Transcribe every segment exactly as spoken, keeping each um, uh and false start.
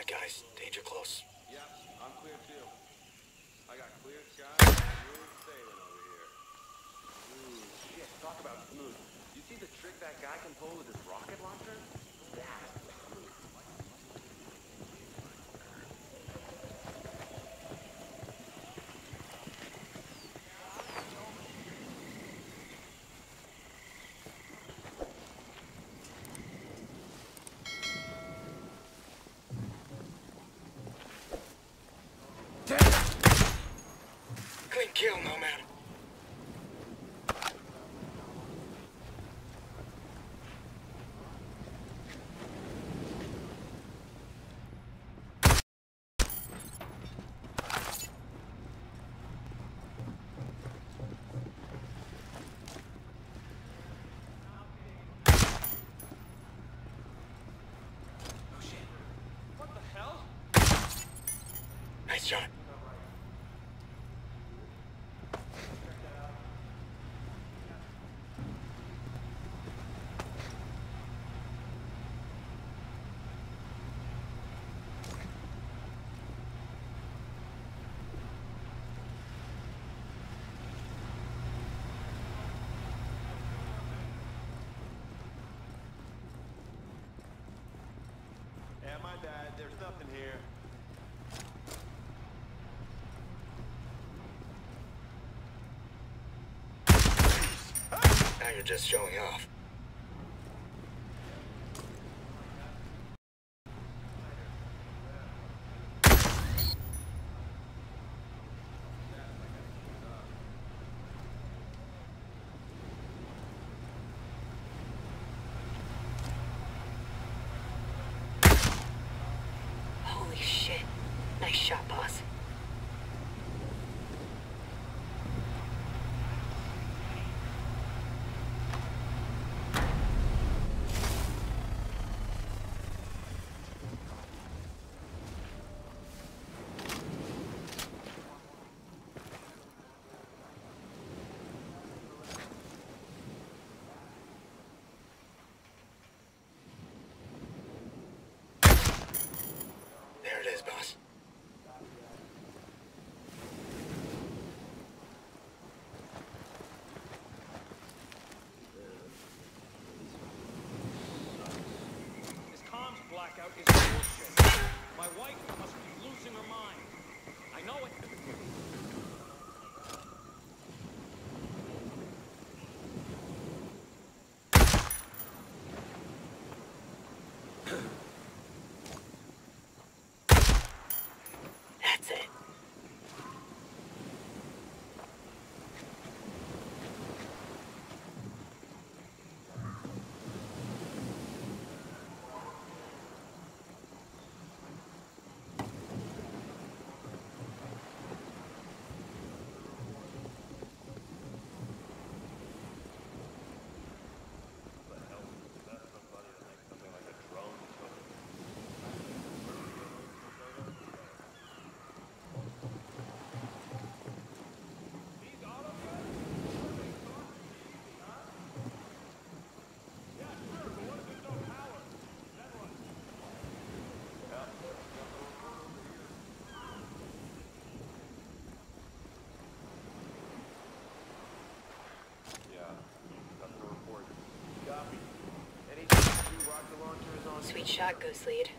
guys. Danger close. Yep, I'm clear too. I got clear skies and smooth sailing over here. Ooh, shit, talk about smooth. You see the trick that guy can pull with his rocket launcher? That's smooth. Clean kill, Nomad. Oh shit. What the hell? Nice shot. Yeah, my bad. There's nothing here. Now you're just showing off. Holy shit. Nice shot, boss. There it is, boss. This comms blackout is bullshit. My wife must be losing her mind. I know it. That's it. Sweet shot, Ghost Lead.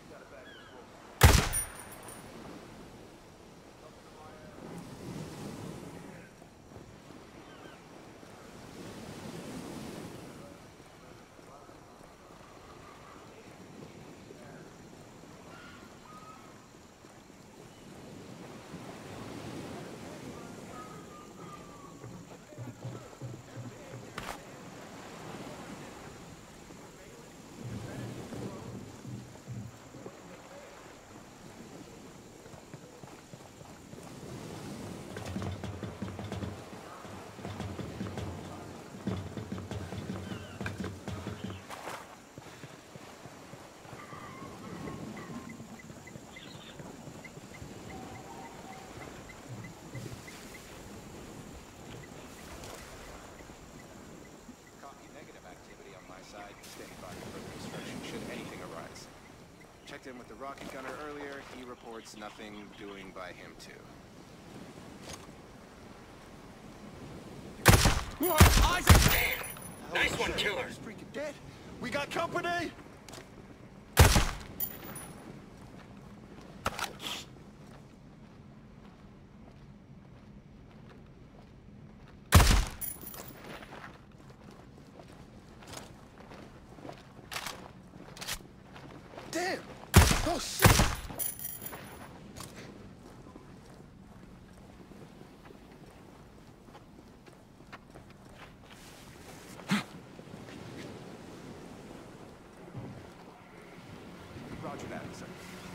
rocket gunner earlier. He reports nothing doing by him too. Isaac! Nice one, killer. He's freaking dead. We got company. Damn! Oh shit! Roger that, sir.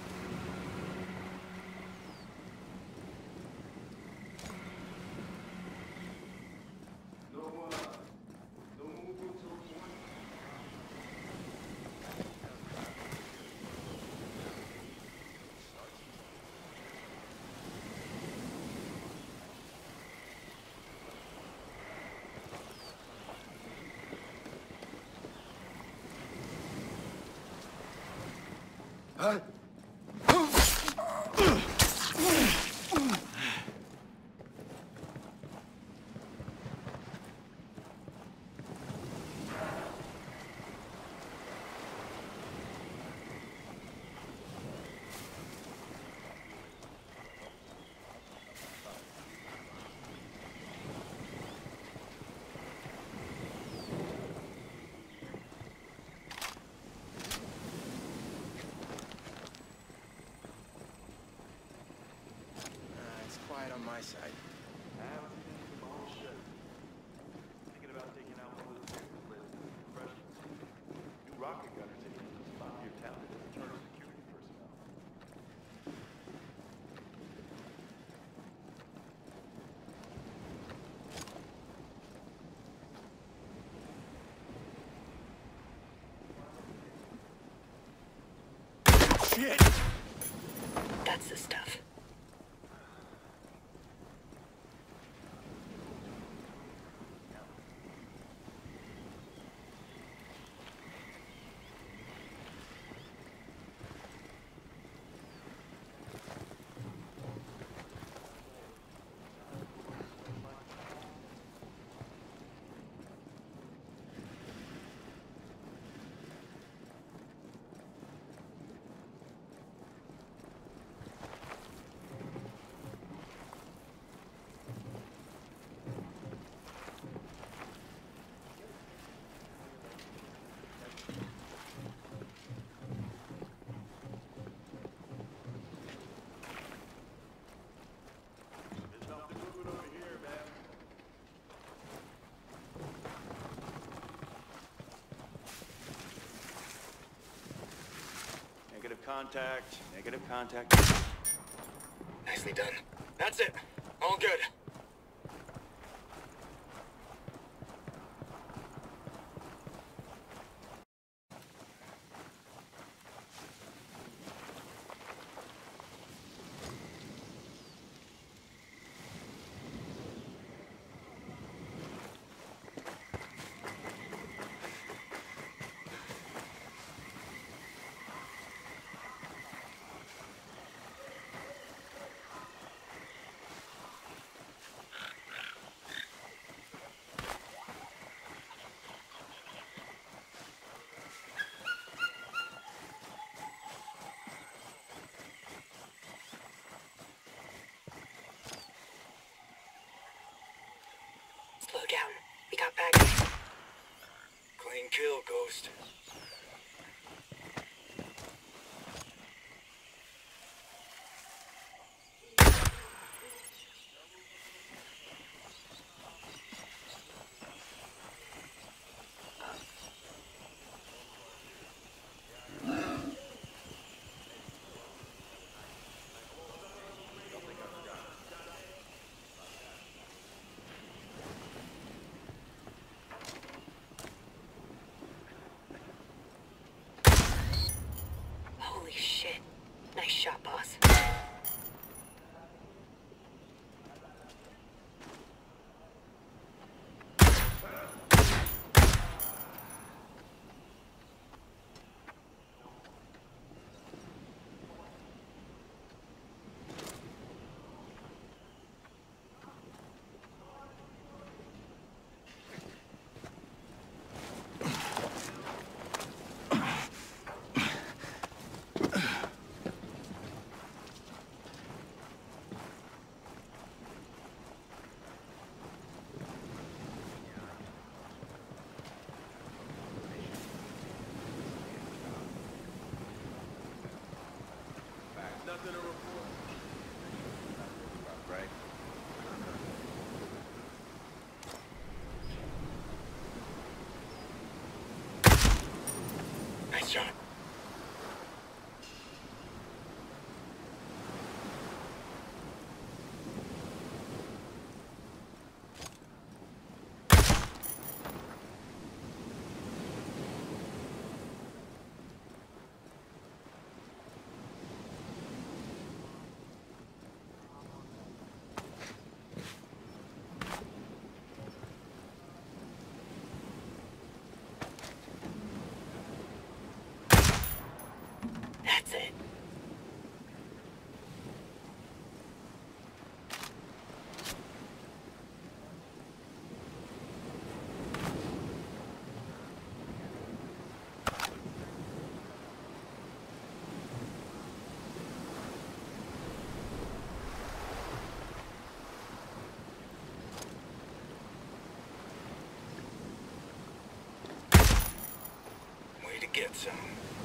Huh? Quiet on my side. Thinking about taking out one of those lists. New rocket gunner taking the spot near town as internal security personnel. Shit! That's the stuff. Negative contact, negative contact. Nicely done. That's it. All good. Slow down. We got bags. Clean kill, Ghost. Holy shit. Nice shot, boss. get some.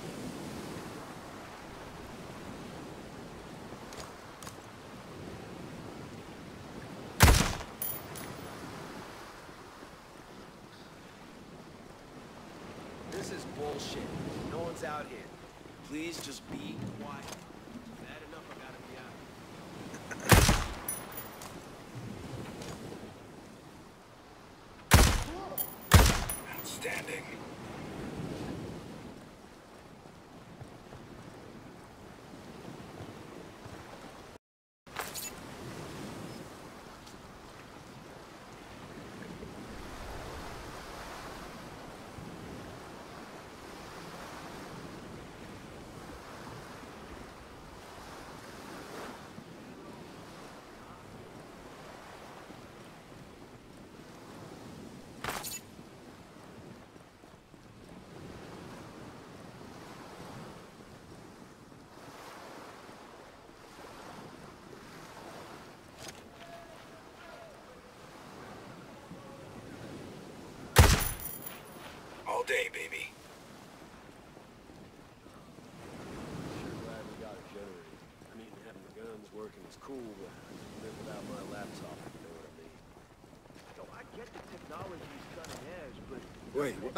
This is bullshit. No one's out here. Please just be quiet. Bad enough I gotta be out. Outstanding. All day, baby. Sure glad we got a generator. I mean, having the guns working is cool, but I can live without my laptop, if you know what I mean. So I get the technology's cutting edge, but... Wait, what?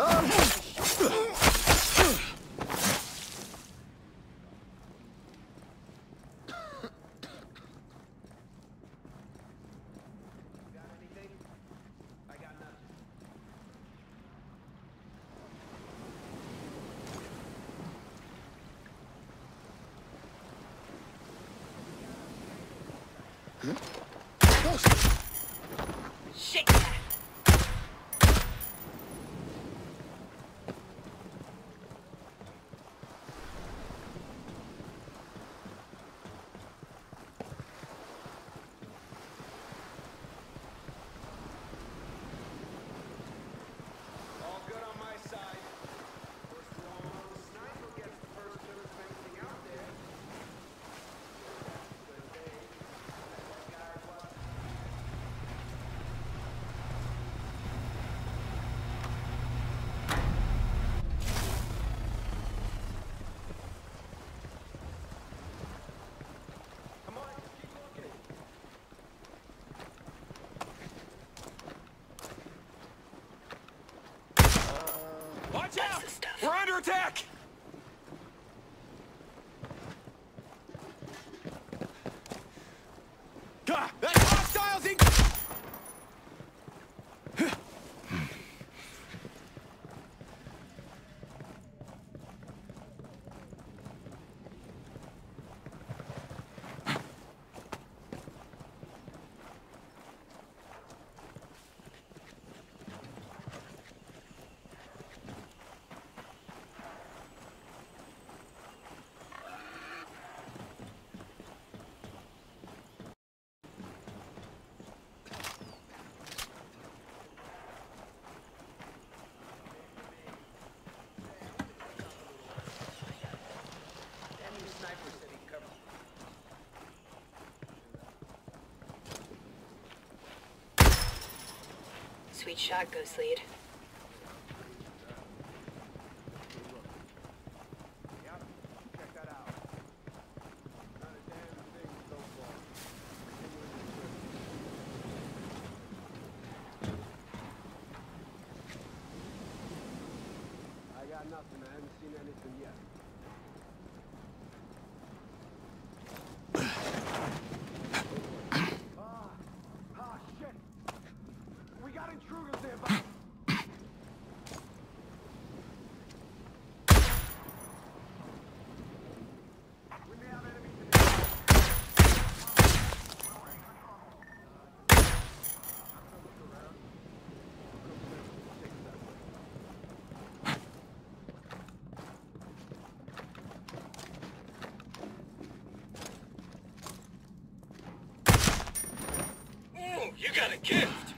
Got anything? I got nothing. Shake that! All good on my side. First one, sniper gets the first kill of anything out there. Good day. That guy was. Come on, keep looking. Watch That's out! the stuff. We're under attack! God, that's hostiles in... Enemy sniper said he'd cover. Sweet shot, Ghost Lead. Yep, check that out. Not a damn thing so far. Continuing the search. I got nothing. I haven't seen anything yet. Ah, ah, shit! We got intruders nearby. We may have enemies in the Ooh, you got a gift!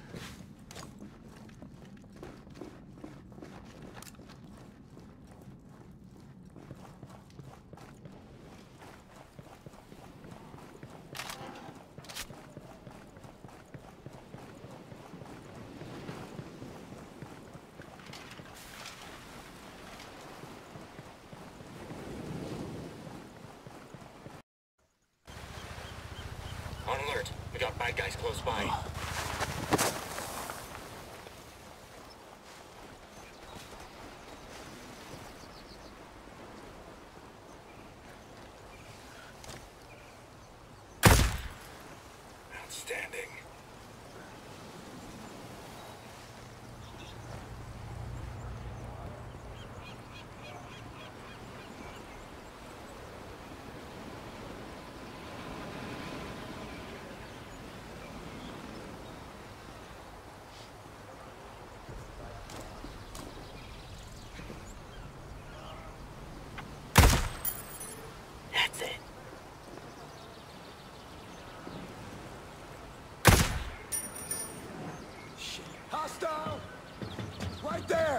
On alert. We got bad guys close by. Outstanding. That's it. Hostile! Right there!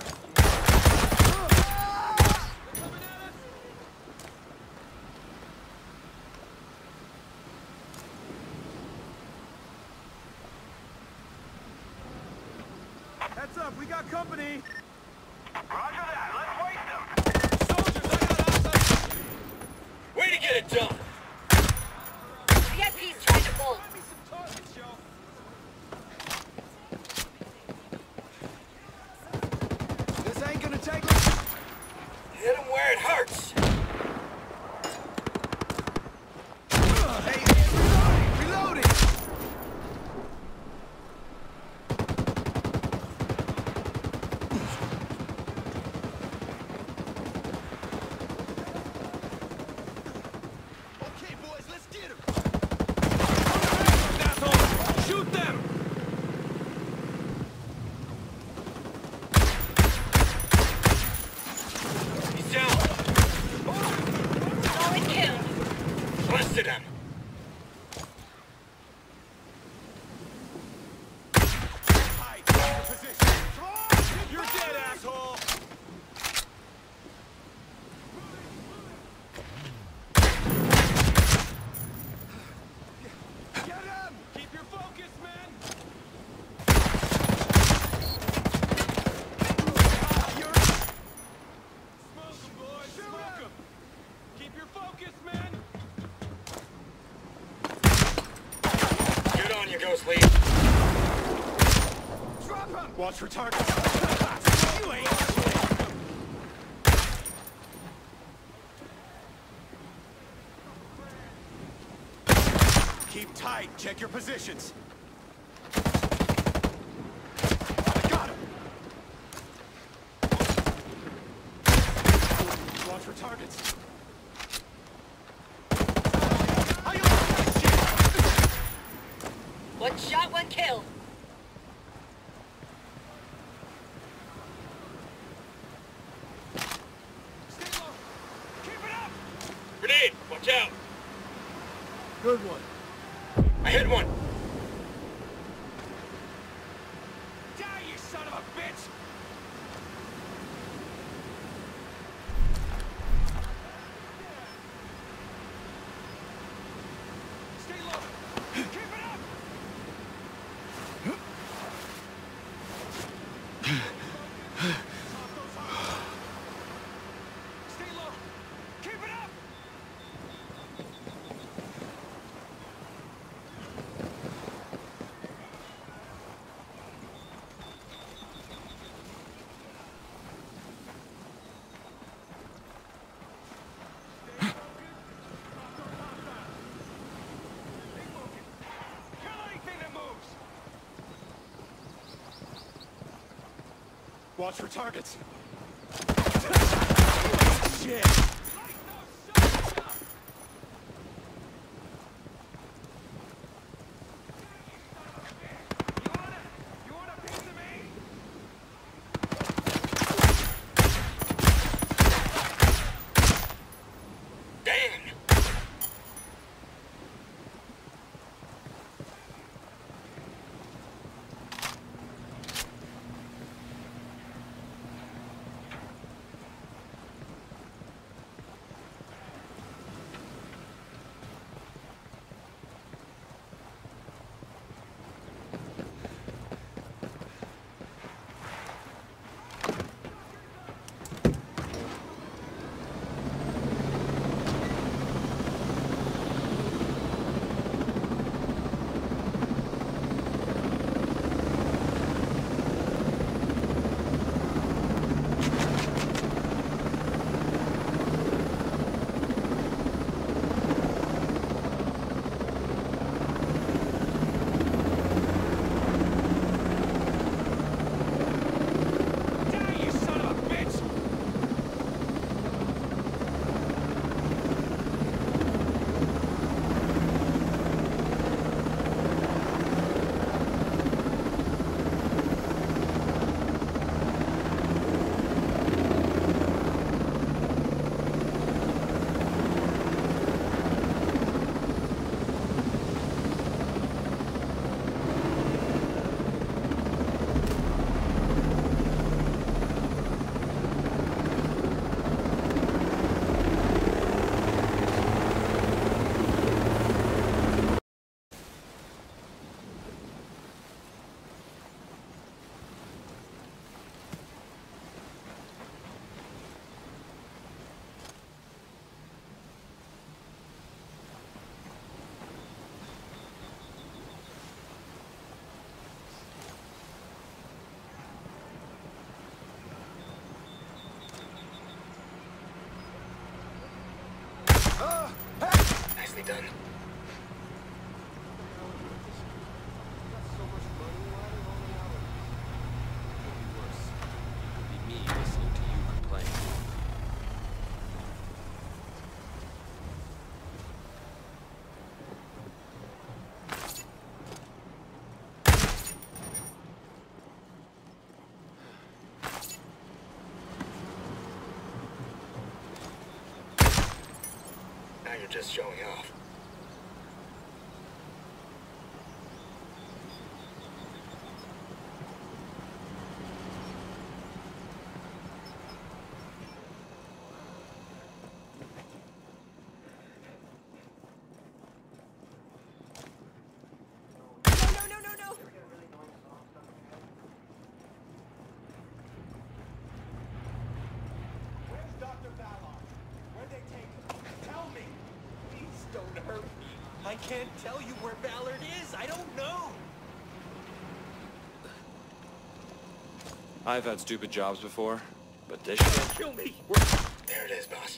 Heads up, we got company! Roger that. Let's waste them. Soldiers, I got outside. Way to get it done! V I P's trying to bolt. Find me some targets, yo. This ain't gonna take... Hit him where it hurts! Hey, hey, reloading! Reloading! Okay, boys, let's get him! Assholes, shoot them. He's down! Solid kill. Blasted him! You're dead, asshole. Get him! Keep your focus, man. Smoke 'em, boys. Smoke 'em. Keep your focus, man. Good on you, Ghost Lead. Drop him! Watch for targets. You ain't. Keep tight. Check your positions. I got him. Watch for targets. How you like that shit? One shot, one kill. Stay low. Keep it up. Grenade! Watch out! Good one. I hit one! Die, you son of a bitch. Stay low. Keep it up. Stay low. Keep it up. Kill anything that moves. Watch for targets. Shit! Light those shots up. You wanna, you want a piece of me? Damn! Nicely done. Got so much money, why are they rolling out? Could be worse. Could be me listening to you complain. Now you're just showing off. No, no, no, no, no! Where's Doctor Ballard? Where'd they take him? Tell me! Please don't hurt me. I can't tell you where Ballard is. I don't know. I've had stupid jobs before, but this shit... Kill me! There it is, boss.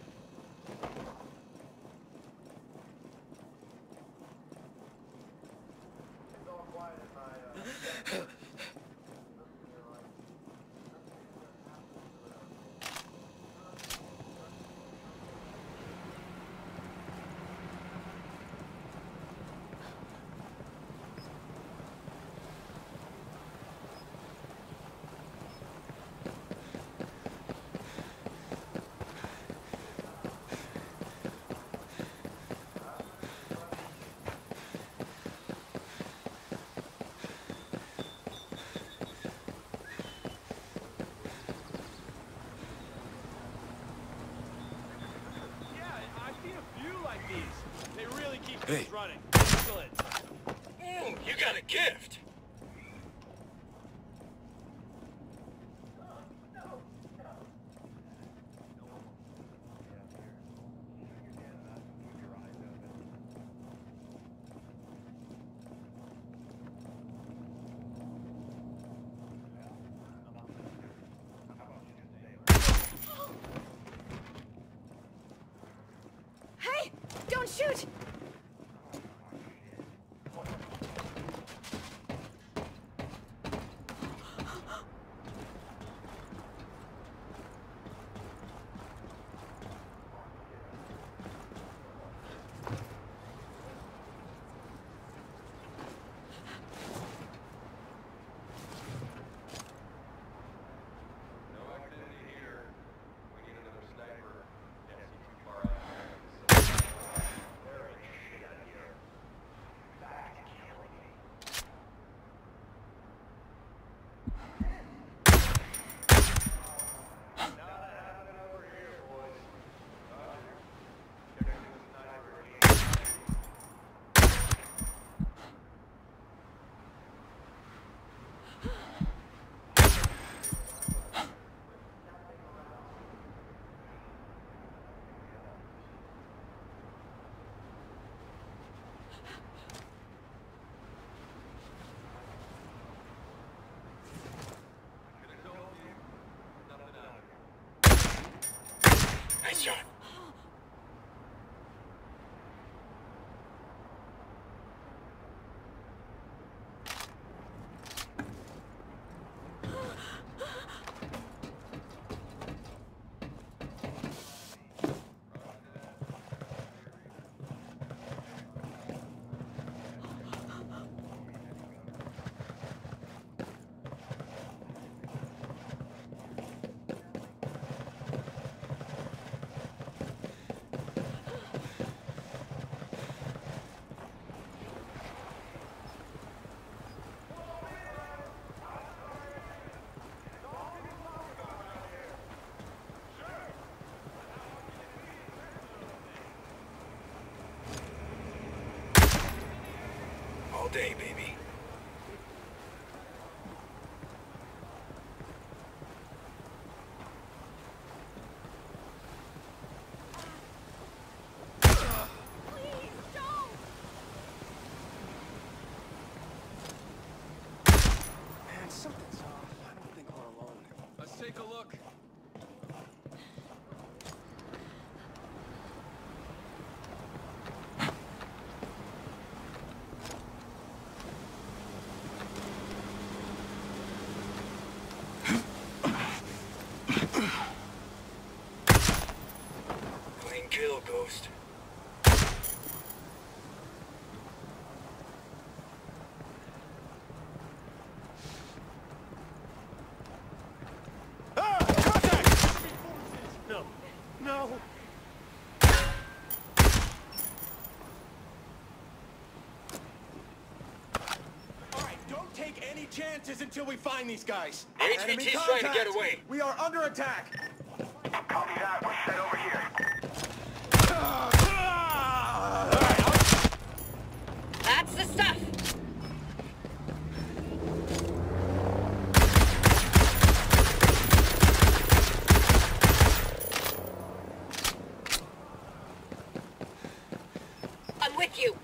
They really keep Hey. things running. Excellent. Ooh, you got a gift. Hey! Don't shoot! No activity here. We need another sniper. Can't see too far out. There is shit out here. Back killing me. Not happening over here, boys. Roger. Checking the sniper again. Could've told you. Nothing out here. Nice shot. All day, baby. Please, don't! Man, something's off. I don't think we're alone. Let's take a look. any chances until we find these guys. H V T's trying to get away. We are under attack. Copy that. We're set over here. That's the stuff. I'm with you.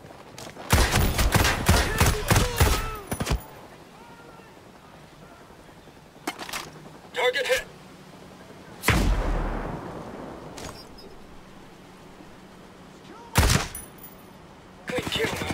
Target hit. Good kill, man.